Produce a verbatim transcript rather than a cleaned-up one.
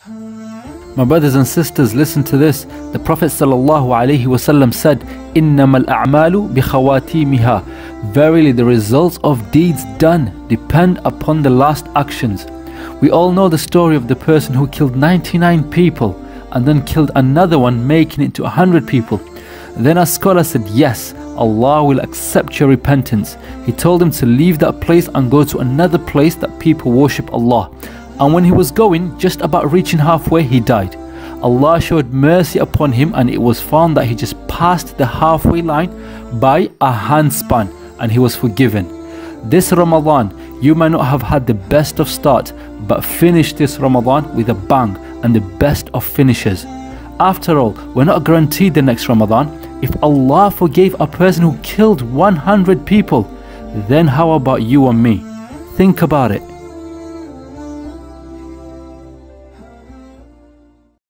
My brothers and sisters, listen to this. The Prophet ﷺ said, إِنَّمَا الْأَعْمَالُ بِخَوَاتِيمِهَا. Verily the results of deeds done depend upon the last actions. We all know the story of the person who killed ninety-nine people and then killed another one, making it to one hundred people. Then a scholar said, yes, Allah will accept your repentance. He told him to leave that place and go to another place that people worship Allah. And when he was going, just about reaching halfway, he died. Allah showed mercy upon him, and it was found that he just passed the halfway line by a handspan, and he was forgiven. This Ramadan, you might not have had the best of start, but finish this Ramadan with a bang and the best of finishes. After all, we're not guaranteed the next Ramadan. If Allah forgave a person who killed one hundred people, then how about you and me? Think about it.